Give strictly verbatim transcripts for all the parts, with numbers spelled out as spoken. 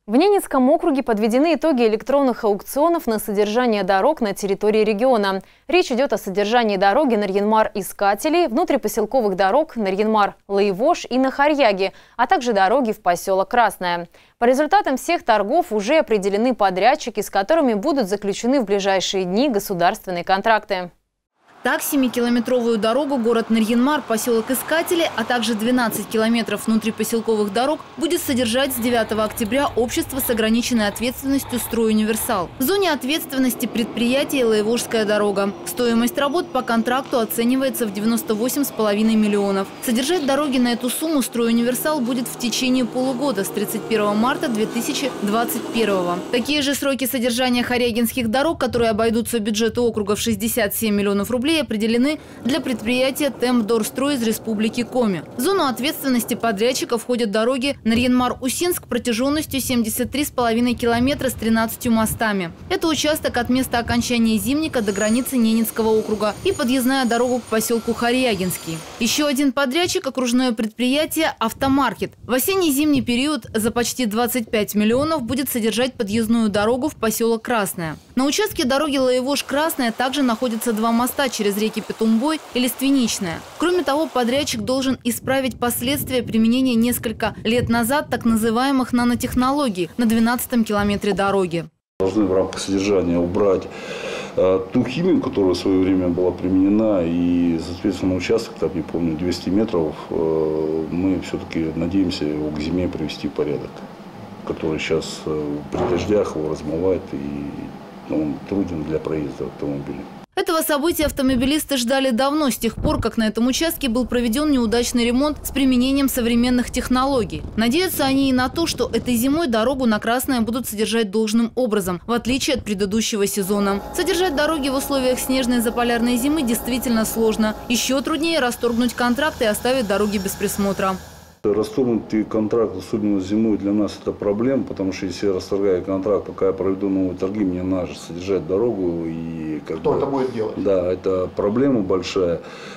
В Ненецком округе подведены итоги электронных аукционов на содержание дорог на территории региона. Речь идет о содержании дороги Нарьян-Мар-Искатели, внутрипоселковых дорог Нарьян-Мар-Лаевож и Нахарьяги, а также дороги в поселок Красное. По результатам всех торгов уже определены подрядчики, с которыми будут заключены в ближайшие дни государственные контракты. Так, семикилометровую дорогу город Нарьян-Мар, поселок Искатели, а также двенадцать километров внутрипоселковых дорог будет содержать с девятого октября общество с ограниченной ответственностью «Стройуниверсал». В зоне ответственности предприятия «Лаевожская дорога». Стоимость работ по контракту оценивается в девяносто восемь с половиной миллионов. Содержать дороги на эту сумму «Стройуниверсал» будет в течение полугода с тридцать первого марта две тысячи двадцать первого. Такие же сроки содержания харягинских дорог, которые обойдутся бюджету округа в шестьдесят семь миллионов рублей, определены для предприятия «Темпдорстрой» из Республики Коми. В зону ответственности подрядчика входят дороги Нарьян-Мар-Усинск протяженностью семьдесят три с половиной километра с тринадцатью мостами. Это участок от места окончания Зимника до границы Ненецкого округа и подъездная дорога к поселку Харягинский. Еще один подрядчик – окружное предприятие «Автомаркет». В осенне-зимний период за почти двадцать пять миллионов будет содержать подъездную дорогу в поселок Красное. На участке дороги Лаевож-Красная также находятся два моста через через реки Петумбой и Лиственничная. Кроме того, подрядчик должен исправить последствия применения несколько лет назад так называемых нанотехнологий на двенадцатом километре дороги. Должны в рамках содержания убрать э, ту химию, которая в свое время была применена, и, соответственно, участок, там, не помню, двести метров, э, мы все-таки надеемся его к зиме привести в порядок, который сейчас э, при дождях его размывает и ну, он труден для проезда автомобиля. Этого события автомобилисты ждали давно, с тех пор, как на этом участке был проведен неудачный ремонт с применением современных технологий. Надеются они и на то, что этой зимой дорогу на Красное будут содержать должным образом, в отличие от предыдущего сезона. Содержать дороги в условиях снежной заполярной зимы действительно сложно. Еще труднее расторгнуть контракт и оставить дороги без присмотра. Расторгнутый контракт, особенно зимой, для нас это проблема, потому что если я расторгаю контракт, пока я проведу новые торги, мне надо содержать дорогу. И как Кто бы, это будет делать? Да, это проблема большая.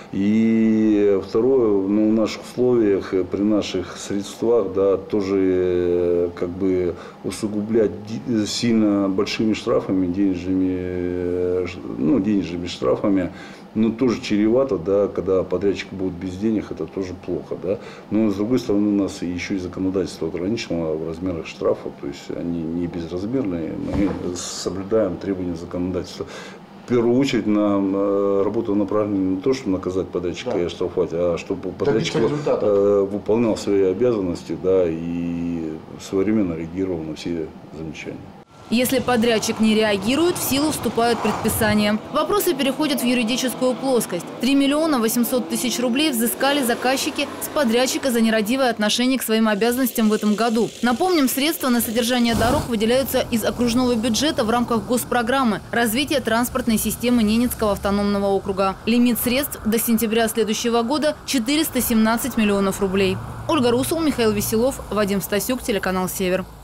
И второе, ну, в наших условиях, при наших средствах, да, тоже как бы усугублять сильно большими штрафами, денежными, ну, денежными штрафами, но тоже чревато, да, когда подрядчик будет без денег, это тоже плохо, да. Но с другой стороны, у нас еще и законодательство ограничено в размерах штрафов, то есть они не безразмерные, мы соблюдаем требования законодательства. В первую очередь нам работа направлена не то, чтобы наказать подрядчика да. и оштрафовать, а чтобы подрядчик э, выполнял свои обязанности, да, и своевременно реагировал на все замечания. Если подрядчик не реагирует, в силу вступают предписания. Вопросы переходят в юридическую плоскость. три миллиона восемьсот тысяч рублей взыскали заказчики с подрядчика за нерадивое отношение к своим обязанностям в этом году. Напомним, средства на содержание дорог выделяются из окружного бюджета в рамках госпрограммы развития транспортной системы Ненецкого автономного округа. Лимит средств до сентября следующего года – четыреста семнадцать миллионов рублей. Ольга Русул, Михаил Веселов, Вадим Стасюк, телеканал «Север».